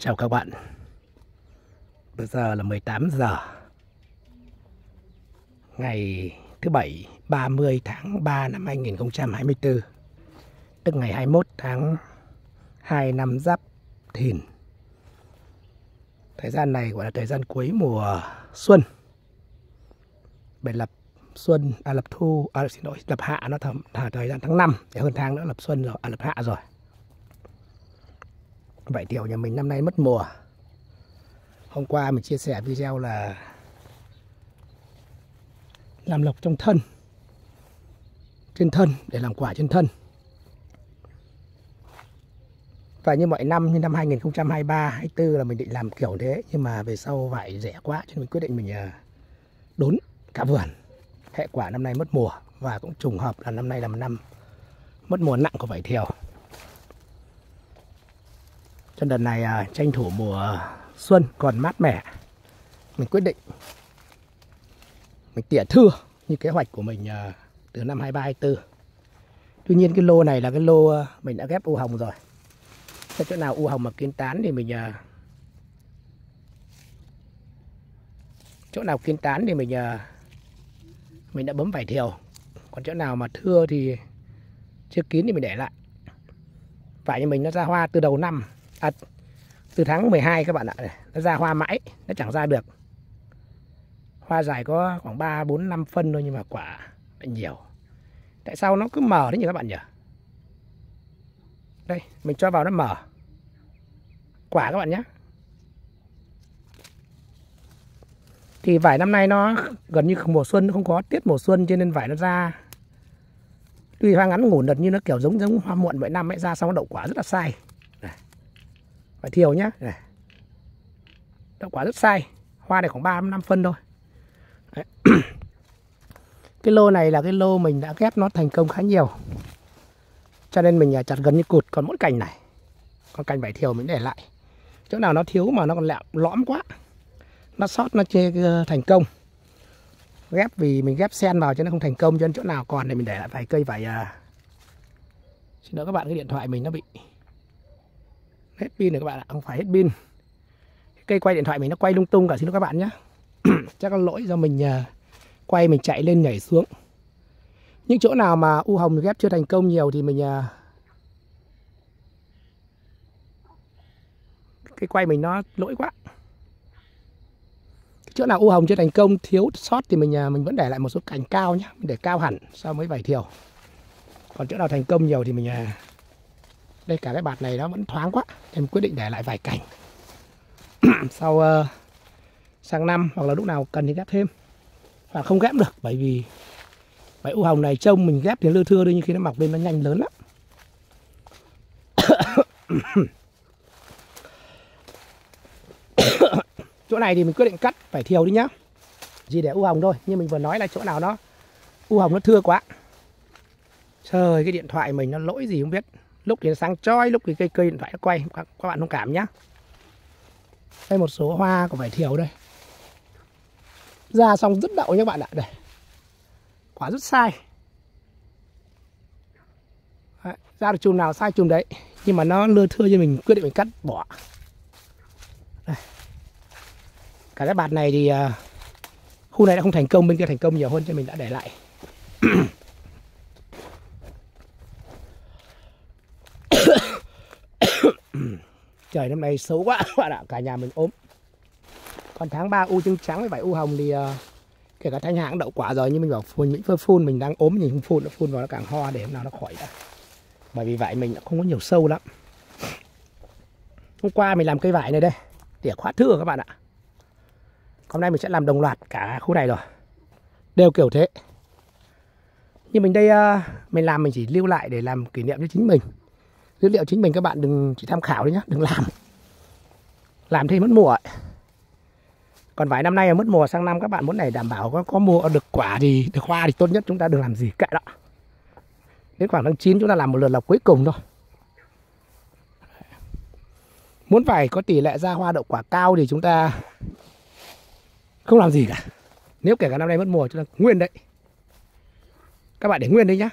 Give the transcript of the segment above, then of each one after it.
Chào các bạn. Bây giờ là 18 giờ ngày thứ Bảy 30 tháng 3 năm 2024, tức ngày 21 tháng 2 năm Giáp Thìn. Thời gian này gọi là thời gian cuối mùa xuân. Bởi lập xuân, lập thu, xin lỗi, lập hạ nó thời gian tháng 5, để hơn tháng nữa lập xuân rồi, lập hạ rồi. Vải thiều nhà mình năm nay mất mùa. Hôm qua mình chia sẻ video là làm lộc trong thân, trên thân, để làm quả trên thân. Và như mọi năm, như năm 2023, 2024 là mình định làm kiểu thế. Nhưng mà về sau vải rẻ quá cho nên mình quyết định mình đốn cả vườn. Hệ quả năm nay mất mùa. Và cũng trùng hợp là năm nay là một năm mất mùa nặng của vải thiều. Cho đợt này tranh thủ mùa xuân còn mát mẻ, mình quyết định mình tỉa thưa như kế hoạch của mình từ năm 23-24. Tuy nhiên cái lô này là cái lô mình đã ghép u hồng rồi. Cái chỗ nào u hồng mà kiến tán thì chỗ nào kiến tán thì mình đã bấm vải thiều. Còn chỗ nào mà thưa thì chưa kín thì mình để lại. Vải như mình nó ra hoa từ đầu năm, từ tháng 12 các bạn ạ. Nó ra hoa mãi, nó chẳng ra được. Hoa dài có khoảng 3, 4, 5 phân thôi nhưng mà quả lại nhiều. Tại sao nó cứ mờ thế nhỉ các bạn nhỉ? Đây, mình cho vào nó mờ quả các bạn nhé. Thì vải năm nay nó gần như mùa xuân, nó không có tiết mùa xuân cho nên vải nó ra. Tuy hoa ngắn ngủn đợt như nó kiểu giống hoa muộn mỗi năm ấy, ra xong nó đậu quả rất là sai. Này. Vải thiều nhá. Này. Đậu quả rất sai. Hoa này khoảng 3-5 phân thôi. Đấy. Cái lô này là cái lô mình đã ghép nó thành công khá nhiều. Cho nên mình chặt gần như cụt, còn mỗi cành này. Còn cành vải thiều mình để lại. Chỗ nào nó thiếu mà nó còn lõm quá, nó sót nó chưa thành công. Ghép vì mình ghép xen vào cho nó không thành công, cho nên chỗ nào còn thì mình để lại vài cây vải. Xin lỗi các bạn, cái điện thoại mình nó bị hết pin rồi các bạn ạ, không phải hết pin. Cây quay điện thoại mình nó quay lung tung cả, xin lỗi các bạn nhé. Chắc là lỗi do mình quay mình chạy lên nhảy xuống. Những chỗ nào mà u hồng ghép chưa thành công nhiều thì mình cái quay mình nó lỗi quá. Chỗ nào u hồng chưa thành công, thiếu sót thì mình vẫn để lại một số cành cao nhé, mình để cao hẳn so với vải thiều. Còn chỗ nào thành công nhiều thì mình đây, cả cái bạt này nó vẫn thoáng quá, em quyết định để lại vài cành. Sau sang năm hoặc là lúc nào cần thì ghép thêm, và không ghép được bởi vì vải u hồng này trông mình ghép thì lưa thưa đi, nhưng khi nó mọc lên nó nhanh lớn lắm. Chỗ này thì mình quyết định cắt vải thiều đi nhá, chỉ để u hồng thôi. Nhưng mình vừa nói là chỗ nào nó u hồng nó thưa quá. Trời, cái điện thoại mình nó lỗi gì không biết, lúc thì nó sáng chói, lúc thì cây điện thoại nó quay, các bạn thông cảm nhá. Đây một số hoa của vải thiều đây, ra xong rất đậu nhé các bạn ạ. Đây, quả rất sai. Đấy, ra được chùm nào sai chùm đấy, nhưng mà nó lưa thưa cho mình quyết định mình cắt bỏ. Đây. Cả cái bạt này thì khu này đã không thành công, bên kia thành công nhiều hơn cho mình đã để lại. Trời năm nay xấu quá các bạn ạ, cả nhà mình ốm. Còn tháng 3 u trứng trắng với vải u hồng thì kể cả thanh hạng đậu quả rồi, nhưng mình bảo phun mình đang ốm, nhìn không phun vào nó càng ho để hôm nào nó khỏi đã. Bởi vì vải mình không có nhiều sâu lắm. Hôm qua mình làm cây vải này đây, tỉa khóa thưa các bạn ạ. Hôm nay mình sẽ làm đồng loạt cả khu này rồi, đều kiểu thế. Nhưng mình đây mình làm mình chỉ lưu lại để làm kỷ niệm cho chính mình. Dữ liệu chính mình các bạn đừng chỉ tham khảo đấy nhá, đừng làm thêm mất mùa ấy. Còn vài năm nay là mất mùa, sang năm các bạn muốn này đảm bảo có mua được quả thì được hoa thì tốt nhất chúng ta đừng làm gì kệ đó. Đến khoảng tháng 9 chúng ta làm một lượt lọc cuối cùng thôi. Muốn vải có tỷ lệ ra hoa đậu quả cao thì chúng ta không làm gì cả. Nếu kể cả năm nay mất mùa chúng ta nguyên đấy. Các bạn để nguyên đấy nhá.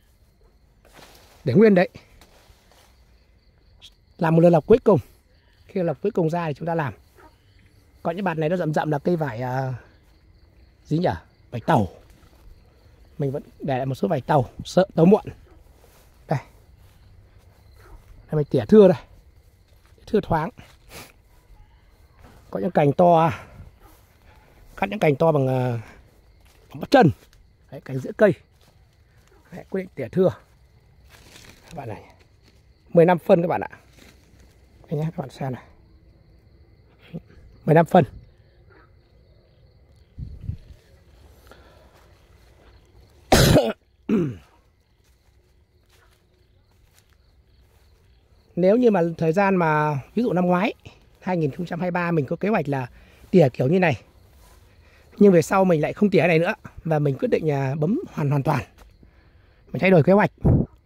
Để nguyên đấy. Làm một lượt lọc cuối cùng. Khi Khi lọc cuối cùng ra thì chúng ta làm. Còn những bạt này nó rậm rậm là cây vải gì nhỉ? Vải tàu. Mình vẫn để lại một số vải tàu, sợ tàu muộn. Đây. Đây mình tỉa thưa đây. Thưa thoáng. Có những cành to, cắt những cành to bằng bắp chân. Đấy, cành giữa cây. Đấy, quyết định tỉa thưa. Các bạn này. 15 phân các bạn ạ. Đây nhé, các bạn xem này. 15 phân. Nếu như mà thời gian mà ví dụ năm ngoái 2023 mình có kế hoạch là tỉa kiểu như này, nhưng về sau mình lại không tỉa này nữa và mình quyết định bấm hoàn toàn. Mình thay đổi kế hoạch.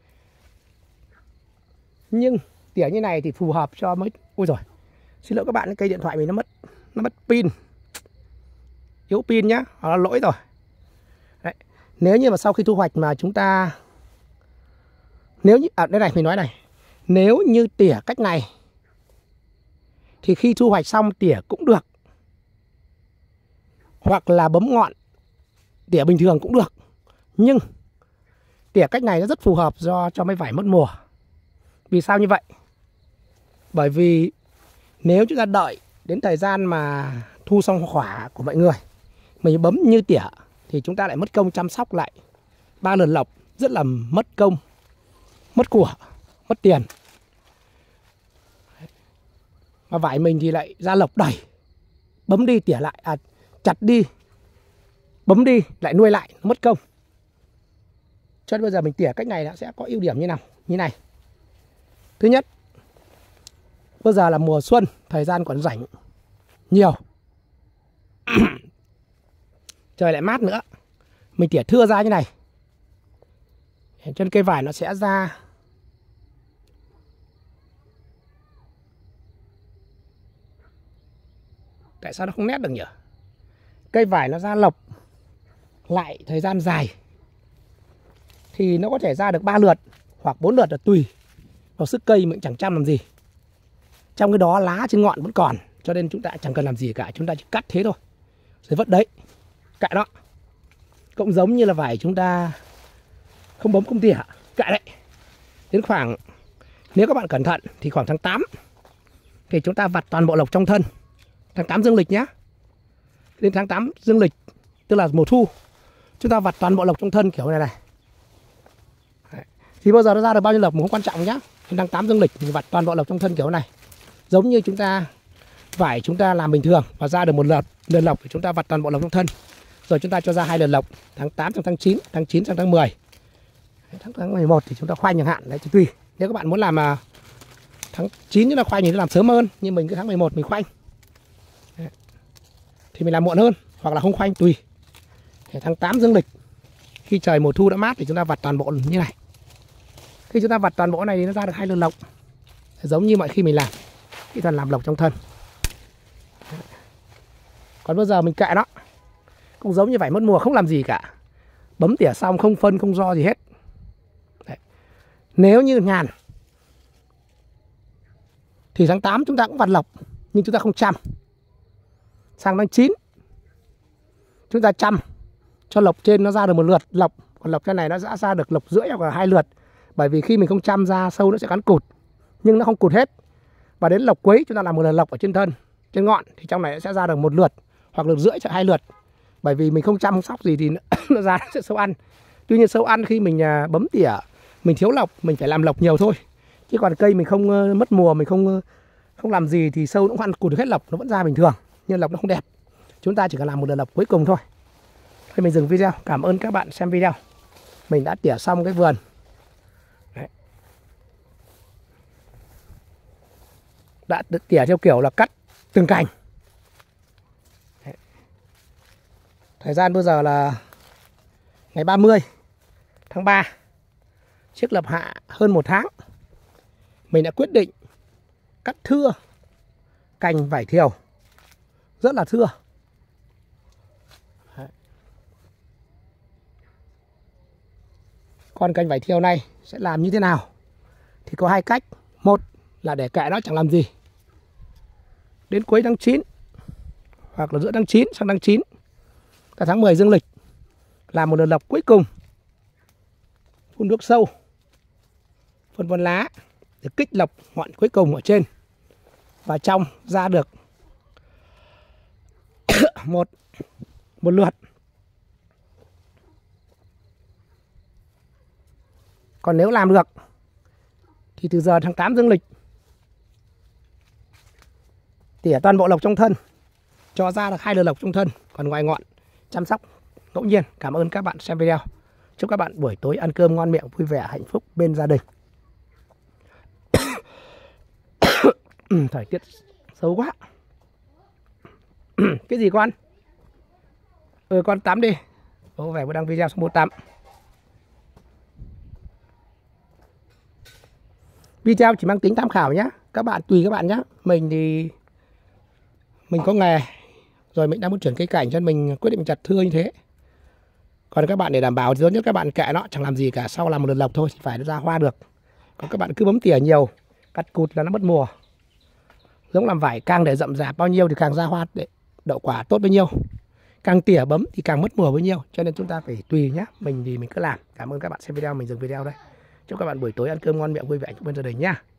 Nhưng tỉa như này thì phù hợp cho mấy. Ôi rồi, xin lỗi các bạn, cây điện thoại mình nó mất pin, yếu pin nhá, nó lỗi rồi. Đấy. Nếu như mà sau khi thu hoạch mà chúng ta, nếu như đây này mình nói này, nếu như tỉa cách này thì khi thu hoạch xong tỉa cũng được, hoặc là bấm ngọn tỉa bình thường cũng được. Nhưng tỉa cách này nó rất phù hợp cho mấy vải mất mùa. Vì sao như vậy? Bởi vì nếu chúng ta đợi đến thời gian mà thu xong quả của mọi người, mình bấm như tỉa thì chúng ta lại mất công chăm sóc lại 3 lần lọc, rất là mất công, mất của, mất tiền. Mà vải mình thì lại ra lọc đầy, bấm đi tỉa lại, chặt đi, bấm đi lại nuôi lại, nó mất công. Cho nên bây giờ mình tỉa cách này nó sẽ có ưu điểm như nào? Như này. Thứ nhất, bây giờ là mùa xuân, thời gian còn rảnh nhiều. Trời lại mát nữa. Mình tỉa thưa ra như này, cho nên cây vải nó sẽ ra tại sao nó không nét được nhỉ? Cây vải nó ra lọc lại thời gian dài thì nó có thể ra được 3 lượt hoặc 4 lượt là tùy vào sức cây, mình chẳng chăm làm gì. Trong cái đó lá trên ngọn vẫn còn, cho nên chúng ta chẳng cần làm gì cả, chúng ta chỉ cắt thế thôi rồi vứt đấy, kệ nó. Cũng giống như là vải chúng ta không bấm không tỉa, kệ đấy. Đến khoảng, nếu các bạn cẩn thận thì khoảng tháng 8 thì chúng ta vặt toàn bộ lộc trong thân. Tháng 8 dương lịch nhé. Đến tháng 8 dương lịch, tức là mùa thu, chúng ta vặt toàn bộ lộc trong thân kiểu này này. Đấy. Thì bao giờ nó ra được bao nhiêu lộc cũng không quan trọng nhá. Đến tháng 8 dương lịch mình vặt toàn bộ lộc trong thân kiểu này. Giống như chúng ta vải chúng ta làm bình thường và ra được một lượt lộc thì chúng ta vặt toàn bộ lộc trong thân. Rồi chúng ta cho ra 2 lượt lộc, tháng 8 sang tháng 9, tháng 9 sang tháng 10. Tháng 11 thì chúng ta khoanh chẳng hạn, đấy tùy. Nếu các bạn muốn làm tháng 9 chúng ta khoanh thì làm sớm hơn, nhưng mình cứ tháng 11 mình khoanh. Đấy. Thì mình làm muộn hơn hoặc là không khoanh tùy. Để tháng 8 dương lịch, khi trời mùa thu đã mát thì chúng ta vặt toàn bộ như này. Khi chúng ta vặt toàn bộ này thì nó ra được 2 lượt lộc. Giống như mọi khi mình làm kỹ thuật làm lộc trong thân. Còn bây giờ mình kệ nó, cũng giống như vải mất mùa, không làm gì cả, bấm tỉa xong không phân không do gì hết. Đấy. Nếu như nhàn thì tháng 8 chúng ta cũng vặt lộc, nhưng chúng ta không chăm. Sang tháng 9 chúng ta chăm cho lộc trên nó ra được một lượt lộc, còn lộc trên này nó đã ra được lộc rưỡi hoặc là 2 lượt. Bởi vì khi mình không chăm ra sâu nó sẽ cắn cụt, nhưng nó không cụt hết. Và đến lộc quấy chúng ta làm một lượt lộc ở trên thân, trên ngọn thì trong này sẽ ra được 1 lượt hoặc lượt rưỡi cho 2 lượt. Bởi vì mình không chăm không sóc gì thì nó ra sẽ sâu ăn. Tuy nhiên sâu ăn khi mình bấm tỉa, mình thiếu lộc, mình phải làm lộc nhiều thôi. Chứ còn cây mình không mất mùa, mình không làm gì thì sâu nó cũng ăn cụt được hết lộc, nó vẫn ra bình thường, nhưng lộc nó không đẹp. Chúng ta chỉ cần làm một đợt lộc cuối cùng thôi. Thôi mình dừng video. Cảm ơn các bạn xem video. Mình đã tỉa xong cái vườn. Đấy. Đã tỉa theo kiểu là cắt từng cành. Đấy. Thời gian bây giờ là ngày 30 tháng 3. Trước lập hạ hơn 1 tháng, mình đã quyết định cắt thưa cành vải thiều, rất là thưa. Đấy. Còn cành vải thiều này sẽ làm như thế nào thì có 2 cách. Một là để kệ nó chẳng làm gì, đến cuối tháng 9 hoặc là giữa tháng 9 sang tháng 9 cả tháng 10 dương lịch làm một đợt lọc cuối cùng, phun nước sâu, phân bón lá để kích lọc ngọn cuối cùng ở trên và trong ra được một lượt. Còn nếu làm được thì từ giờ tháng 8 dương lịch tỉa toàn bộ lộc trong thân, cho ra được 2 đợt lộc trong thân, còn ngoài ngọn chăm sóc ngẫu nhiên. Cảm ơn các bạn xem video. Chúc các bạn buổi tối ăn cơm ngon miệng, vui vẻ, hạnh phúc bên gia đình. Thời tiết xấu quá. Cái gì con? Con tắm đi. Bố về bố đăng video xong bố tắm. Video chỉ mang tính tham khảo nhé. Các bạn tùy các bạn nhé. Mình thì mình có nghề rồi, mình đang muốn chuyển cây cảnh cho mình quyết định chặt thưa như thế. Còn các bạn để đảm bảo thì tốt nhất các bạn kệ nó, chẳng làm gì cả, sau làm một đợt lọc thôi thì phải nó ra hoa được. Còn các bạn cứ bấm tỉa nhiều, cắt cụt là nó mất mùa. Giống làm vải càng để rậm rạp bao nhiêu thì càng ra hoa để đậu quả tốt bấy nhiêu. Càng tỉa bấm thì càng mất mùa bấy nhiêu. Cho nên chúng ta phải tùy nhé. Mình thì mình cứ làm. Cảm ơn các bạn xem video, mình dừng video đây. Chúc các bạn buổi tối ăn cơm ngon miệng, vui vẻ bên gia đình nhá.